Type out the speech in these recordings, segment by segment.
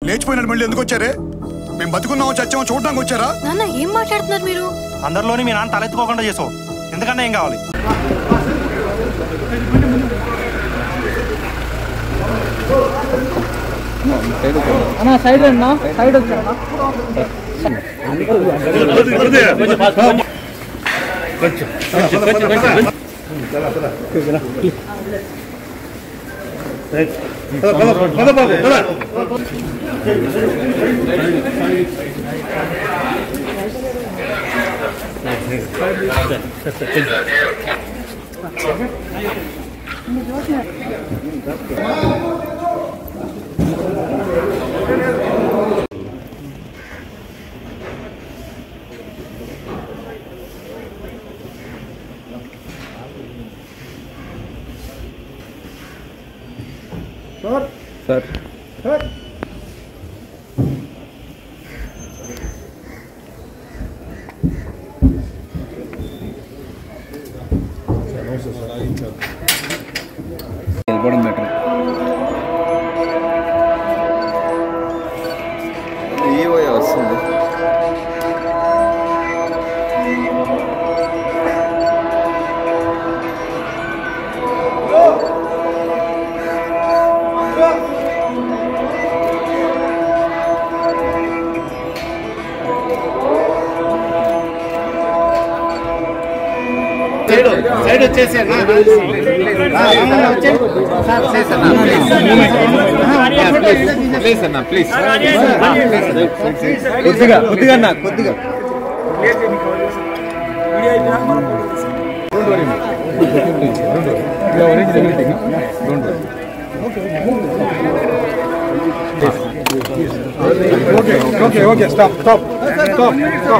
లేచిపోయినట్టు మళ్ళీ ఎందుకు వచ్చారే? మేము బతుకున్నామో చచ్చామో చూడడానికి వచ్చారా? నాన్న ఏం మాట్లాడుతున్నారు మీరు? అందరిలోని మీ నాన్న తలెత్తుకోకుండా చేసావు. ఎందుకన్నా ఏం కావాలి? సైడ్ అన్నా, సైడ్ వచ్చా सर सर వెళ్ళిపోవడం బెటర్. ఏవో వస్తుంది. సైడ్ వచ్చేసేనా ప్లీజ్ అన్న ప్లీజ్ కొద్దిగా కొద్దిగా అన్న కొద్దిగా okay okay stop stop stop stop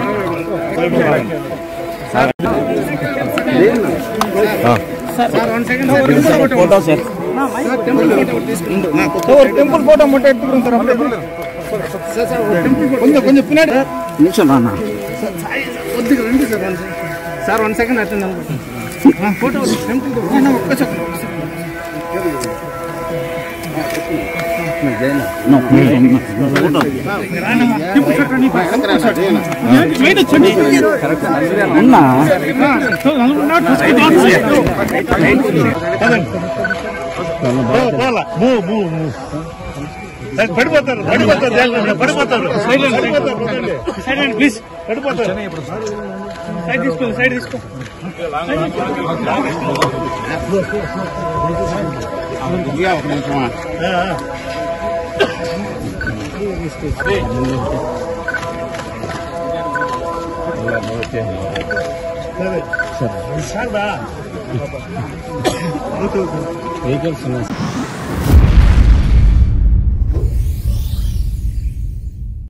temple photo మొట్ట కొంచెం కొంచెం పిన్నాడు నిమిషం అన్న కొద్దిగా రండి సార్ 1 సెకండ్ అటెండ్ ఫోటో పడిపోతారు పడిపోతారు పడిపోతారు ప్లీజ్ పడిపోతారు సైడ్ తీసుకో సైడ్ తీసుకో వెహికల్స్ ఉన్నాయి.